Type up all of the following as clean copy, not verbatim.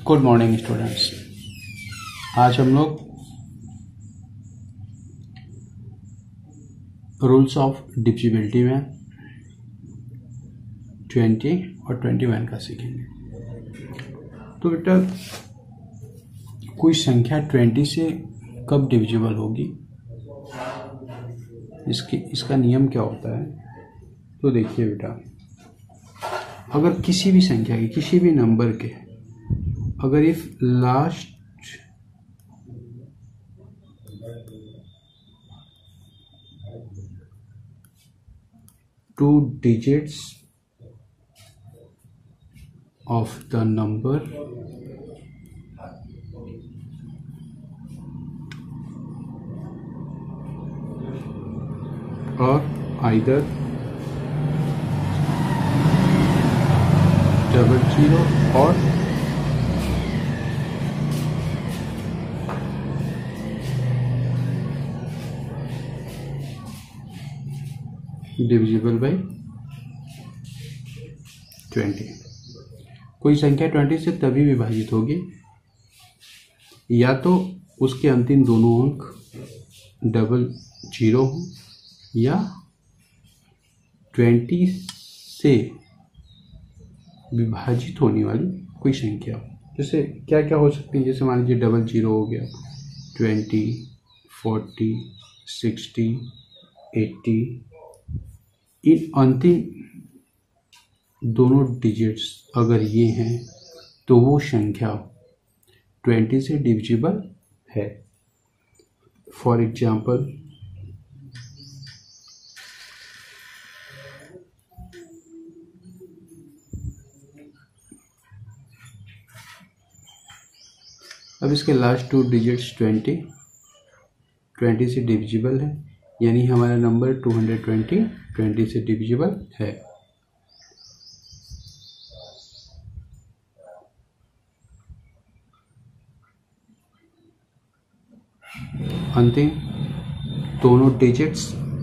Good morning students. आज हम लोग रूल्स ऑफ डिविजिबिलिटी में 20 और 21 का सीखेंगे। तो बेटा कोई संख्या 20 से कब डिविजिबल होगी, इसका नियम क्या होता है। तो देखिए बेटा, अगर किसी भी संख्या के किसी भी नंबर के अगर if last two digits of the number or either 00 or divisible by 20। कोई संख्या 20 से तभी विभाजित होगी या तो उसके अंतिम दोनों अंक 00 हो या 20 से विभाजित होने वाली कोई संख्या हो। जैसे क्या क्या हो सकती है, जैसे मान लीजिए 00 हो गया, 20, 40, 60, 80। इन अंतिम दोनों डिजिट्स अगर ये हैं तो वो संख्या 20 से डिविजिबल है। फॉर एग्जाम्पल अब इसके लास्ट टू डिजिट्स 20 से डिविजिबल है, यानी हमारा नंबर 220 20 से डिविजिबल है। अंतिम दोनों डिजिट्स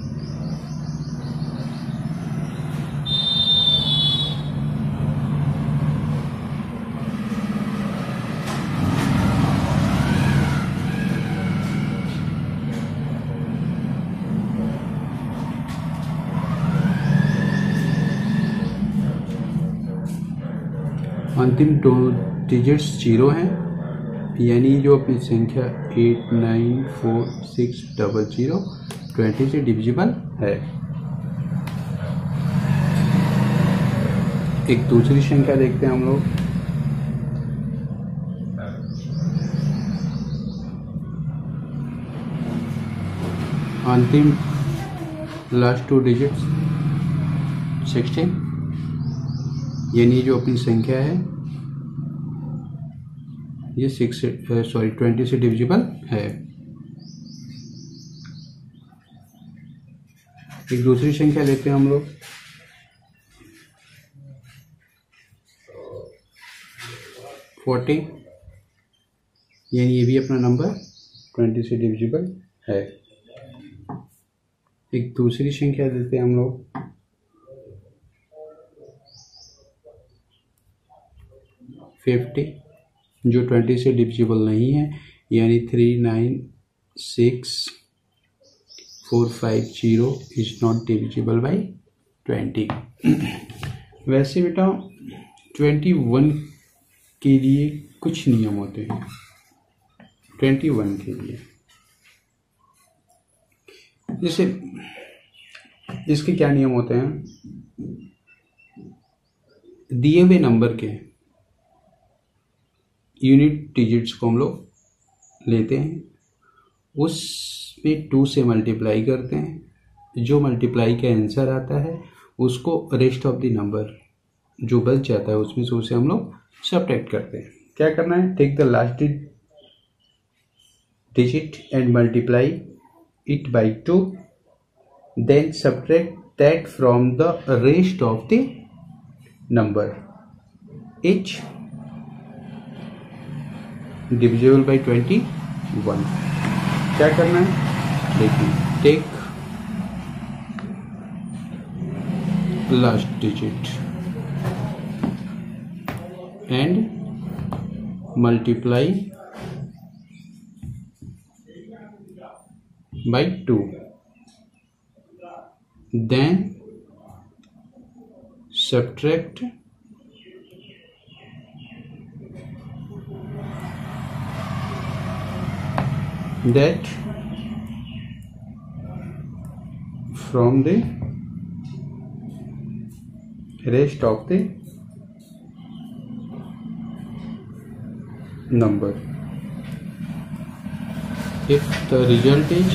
अंतिम दोनों डिजिट्स 0 हैं, यानी जो अपनी संख्या 894600 20 से डिविजिबल है। एक दूसरी संख्या देखते हैं हम लोग। अंतिम लास्ट टू डिजिट्स 16, यानी जो अपनी संख्या है ये 20 से डिविजिबल है। एक दूसरी संख्या लेते हैं हम लोग। यानी ये भी अपना नंबर 20 से डिविजिबल है। एक दूसरी संख्या देते हैं हम लोग। जो 20 से डिविजिबल नहीं है, यानी 396450 इज नॉट डिविजिबल बाई 20। वैसे बेटा 21 के लिए कुछ नियम होते हैं। 21 के लिए जैसे इसके क्या नियम होते हैं, दिए हुए नंबर के यूनिट डिजिट्स को हम लोग लेते हैं, उसमें 2 से मल्टीप्लाई करते हैं। जो मल्टीप्लाई का आंसर आता है उसको रेस्ट ऑफ द नंबर जो बच जाता है उसमें से उसे हम लोग सब्ट्रैक्ट करते हैं। क्या करना है, take the last digit and multiply it by 2, then subtract that from the rest of the number is divisible by 21। क्या करना है, देखिए, take last digit and multiply by 2, then subtract that from the rest of the number. If the result is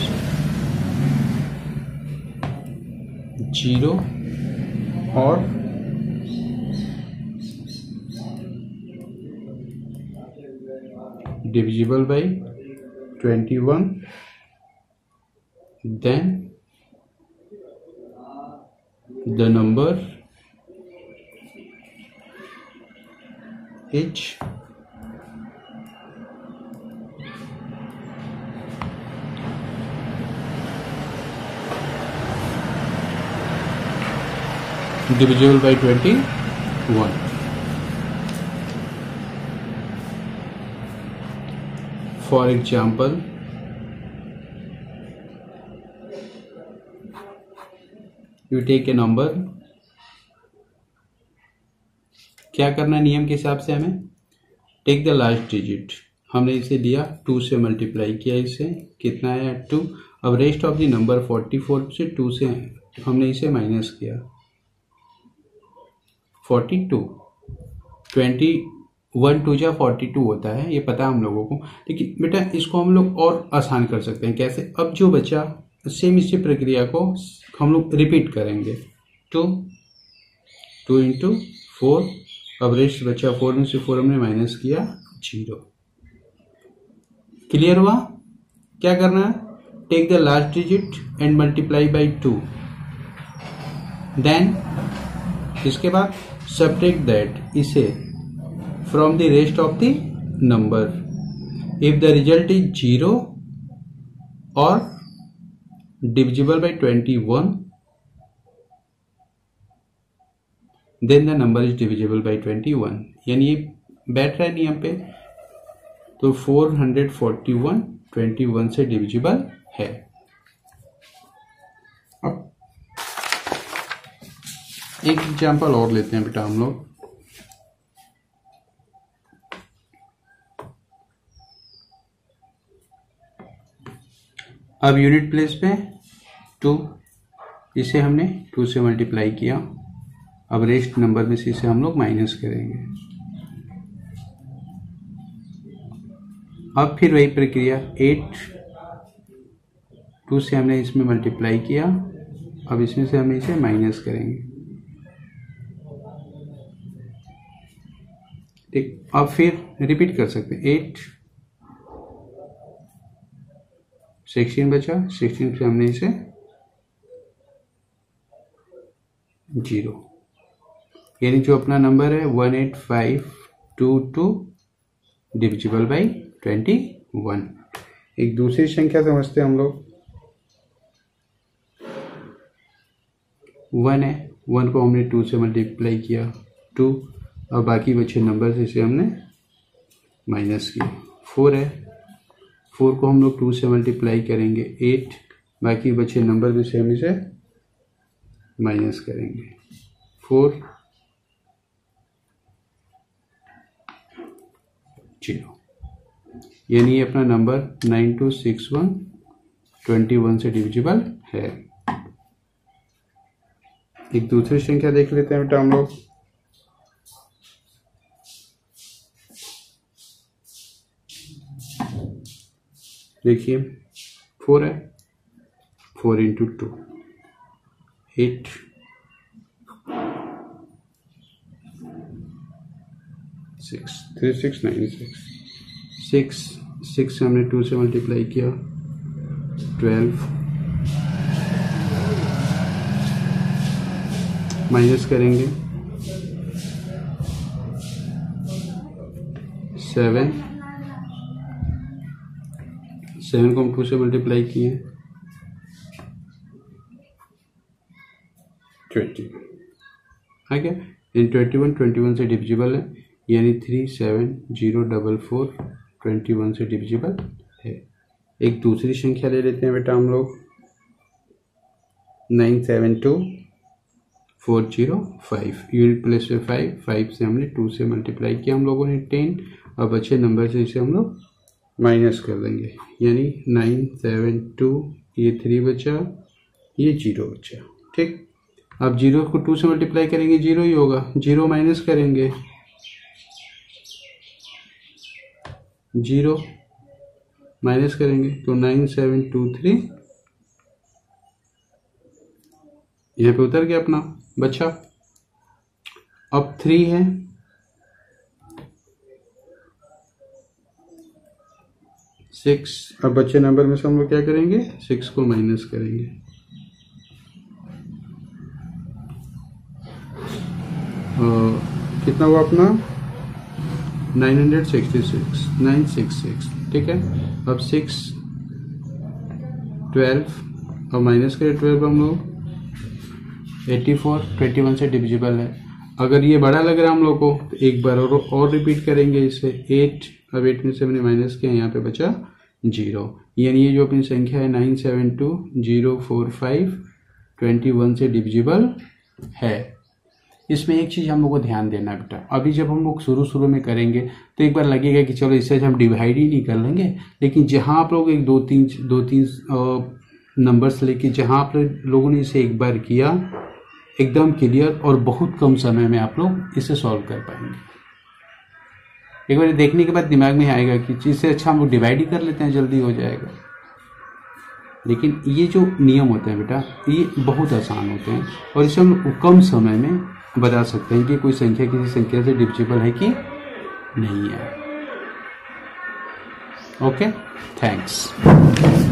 0 or divisible by 21, then the number is divisible by 21. For example, you take a number, क्या करना है नियम के हिसाब से हमें, take the last digit, हमने इसे लिया 2 से मल्टीप्लाई किया, इसे कितना आया 2। अब रेस्ट ऑफ द नंबर 44 से 2 से हमने इसे माइनस किया 42, 21 2 जा 42 होता है, ये पता है हम लोगों को। लेकिन बेटा इसको हम लोग और आसान कर सकते हैं, कैसे? अब जो बचा सेम इसी प्रक्रिया को हम लोग रिपीट करेंगे। 2 इंटू 4, अब रेस्ट बचा 4 में से 4 हमने माइनस किया 0। क्लियर हुआ? क्या करना है, take the last digit and multiply by 2, then इसके बाद सब्ट्रैक्ट दैट, इसे from the rest of the number. If the result is 0 और divisible by 21, then the number is divisible by 21। यानी ये बैठ रहा है नियम पे, तो 441 21 से डिविजिबल है। अब एक एग्जाम्पल और लेते हैं बेटा हम लोग। अब यूनिट प्लेस पे 2, इसे हमने 2 से मल्टीप्लाई किया, अब रेस्ट नंबर में से इसे हम लोग माइनस करेंगे। अब फिर वही प्रक्रिया 8, 2 से हमने इसमें मल्टीप्लाई किया, अब इसमें से हम इसे माइनस करेंगे। ठीक, अब फिर रिपीट कर सकते हैं। 8 16 बचा, 16 से हमने इसे 0, यानी जो अपना नंबर है 18522 डिविजिबल बाई 21। एक दूसरी संख्या समझते हैं हम लोग। 1 है, 1 को हमने 2 से मल्टीप्लाई किया 2, और बाकी बचे नंबर से इसे हमने माइनस किया। 4 है, 4 को हम लोग 2 से मल्टीप्लाई करेंगे 8, बाकी बचे नंबर में से हम इसे माइनस करेंगे 4 0, यानी अपना नंबर 9261 21 से डिविजिबल है। एक दूसरी संख्या देख लेते हैं बेटा हम लोग। देखिए 4 है, 4 इंटू 2 8, 6 3696, 6 से हमने 2 से मल्टीप्लाई किया 12, माइनस करेंगे 7 को हम 2 से मल्टीप्लाई किए 20 आ गया। इन 21 से डिविजिबल है, यानी 37044 21 से डिविजिबल है। एक दूसरी संख्या ले लेते हैं बेटा हम लोग 972405। यूनिट प्लेस पे 5 से हमने 2 से मल्टीप्लाई किया हम लोगों ने 10। अब अच्छे नंबर से इसे हम लोग माइनस कर देंगे, यानी 972 ये 3 बचा, ये 0 बचा। ठीक, अब 0 को 2 से मल्टीप्लाई करेंगे 0 ही होगा, 0 माइनस करेंगे 0 माइनस करेंगे तो 9723 यहाँ पे उतर गया अपना बचा। अब 3 है, सिक्स। अब बच्चे नंबर में से हम लोग क्या करेंगे, 6 को माइनस करेंगे। कितना हुआ अपना 966। ठीक है, अब 6 12, अब माइनस करें 12 हम लोग 84 21 से डिविजिबल है। अगर ये बड़ा लग रहा है हम लोग को तो एक बार और रिपीट करेंगे इसे 8। अब 8 में से हमने माइनस किया, यहाँ पे बचा 0, यानी ये जो अपनी संख्या है 972045 21 से डिविजिबल है। इसमें एक चीज़ हम लोग को ध्यान देना है बेटा, अभी जब हम लोग शुरू में करेंगे तो एक बार लगेगा कि चलो इससे हम डिवाइड ही नहीं कर लेंगे, लेकिन जहाँ आप लोग एक दो तीन नंबर्स लेके जहाँ आप लोगों ने इसे एक बार किया एकदम क्लियर और बहुत कम समय में आप लोग इसे सॉल्व कर पाएंगे। एक बार देखने के बाद दिमाग में आएगा कि इससे अच्छा हम लोग डिवाइड ही कर लेते हैं, जल्दी हो जाएगा। लेकिन ये जो नियम होते हैं बेटा ये बहुत आसान होते हैं और इसे हम कम समय में बता सकते हैं कि कोई संख्या किसी संख्या से डिविजिबल है कि नहीं है। Okay, thanks.